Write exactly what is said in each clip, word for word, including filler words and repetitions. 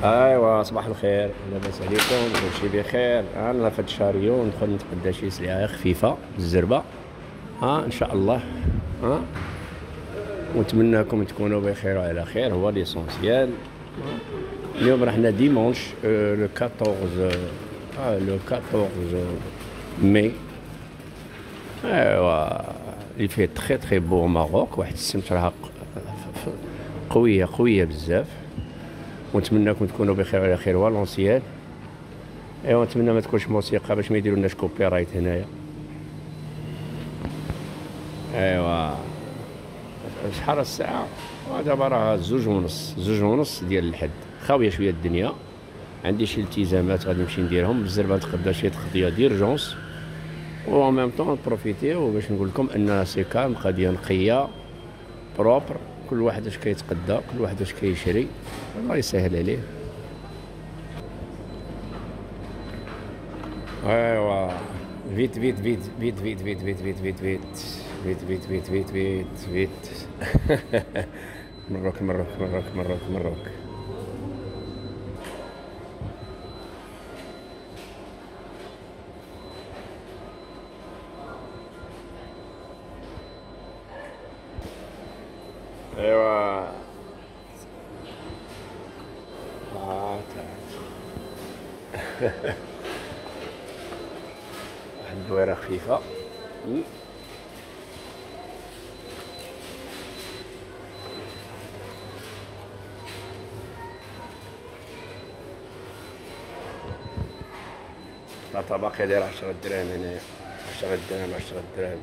ايوا صباح الخير، لاباس عليكم؟ كلشي بخير. انا في هاد الشهر يوم ندخل نتغدى شي سلعه خفيفه بالزربه، ها ان شاء الله. ها ونتمناكم تكونوا بخير وعلى خير، هو ليسونسيال. اليوم راحنا ديمونش آه، لو أربعطاش، اه لو أربعطاش مي. ايوا اللي فيه تخي تخي بو ماروك، واحد السمت راها ق- قويه قويه بزاف. ونتمناكم تكونوا بخير وعلى خير، والونسيال. ايوا نتمنى ما تكونش موسيقى باش ما يديرولناش كوبي رايت هنايا. ايوا شحال الساعة؟ آه، دابا راه زوج ونص، زوج ونص ديال الحد، خاوية شوية الدنيا. عندي شي التزامات غادي نمشي نديرهم بالزربة، نتقضى شي تقضية ديرجونس، و ميم طون نبروفيتيو باش نقول لكم ان سي كالم، قضية نقية بروبر. كل واحد اش كيتقدى، كل واحد اش كيشري، الله يسهل عليه. ايوا فيت فيت فيت فيت فيت فيت فيت فيت فيت فيت فيت فيت فيت فيت فيت فيت مروك مروك مروك مروك مروك. ايوا آه، واحد الدويرة خفيفة. مم. لا باقي داير عشرة دراهم هنايا، عشرة دراهم عشرة دراهم.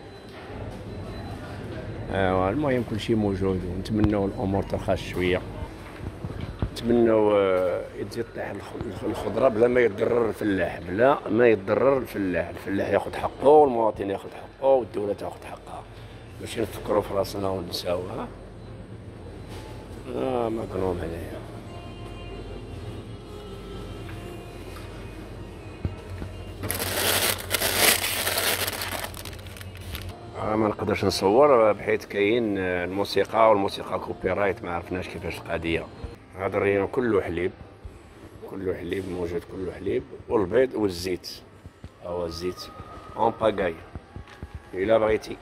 ايوا المهم كلشي موجود، ونتمنوا الامور ترخص شويه. نتمنوا آه، تزيد طيح الخ- الخضره بلا ما يضرر الفلاح، بلا ما يضرر الفلاح. الفلاح ياخذ حقه، والمواطن ياخذ حقه، والدوله تاخذ حقها. ماشي نفكروا في راسنا ونساو. ها اه مظلوم عليا. آه ما نقدرش نصور بحيث كاين آه، الموسيقى، والموسيقى كوبي رايت، ما عرفناش كيفاش القضيه. هذا الريون كله حليب، كله حليب موجود، كله حليب، والبيض والزيت. هو الزيت اون باغاي الا بغيتي.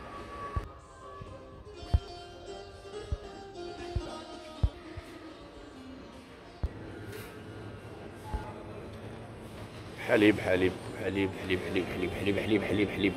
حليب حليب حليب حليب حليب حليب حليب حليب حليب حليب.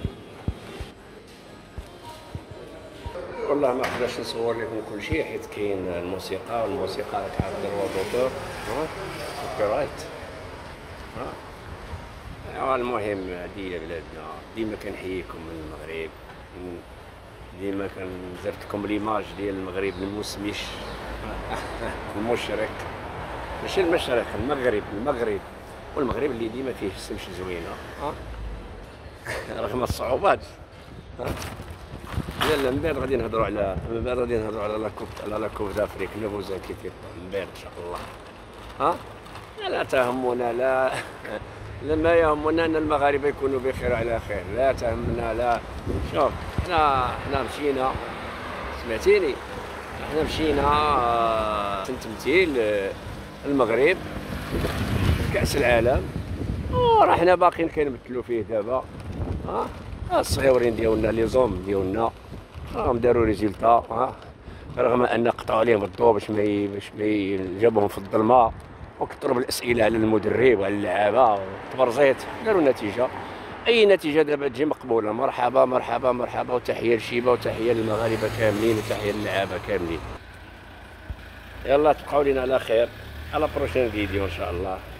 والله ما نقدرش نصور لكم كل شيء حيت كاين الموسيقى، والموسيقى راك عارف دروا دوتور، ها كوبي رايت. ها آه، المهم هادي هي بلادنا. ديما كنحييكم من المغرب، م- ديما كنزرتكم ليماج ديال المغرب المسمش. المشرق، ماشي المشرق، المغرب، المغرب. والمغرب اللي ديما فيه الشمس زوينه، ها رغم الصعوبات. ها لا لا، من بعد غادي نهضروا على، من بعد غادي نهضروا على لا كوب، على لا كوب دافريك نوفو زانكيتي من بعد ان شاء الله. ها لا تهمنا، لا لا ما يهمنا ان المغاربه يكونوا بخير وعلى خير، لا تهمنا. لا شوف، حنا حنا مشينا، سمعتيني؟ حنا مشينا آه، تمثيل آه، المغرب كأس العالم، وراه حنا باقيين كنمثلوا فيه دابا. ها الصغيورين ديالنا لي زوم ديالنا راهم داروا ريزولتا. ها رغم ان قطعوا عليهم الضوء باش ما ي- باش ما ي- جابوهم في الظلمه، وكثروا بالاسئله على المدرب وعلى اللعابه وتبرزيت، داروا نتيجه. اي نتيجه دابا تجي مقبوله، مرحبا مرحبا مرحبا، وتحيه لشيبه، وتحيه للمغاربه كاملين، وتحيه للعابه كاملين. يلا تبقاو لينا على خير، على بروشين فيديو ان شاء الله.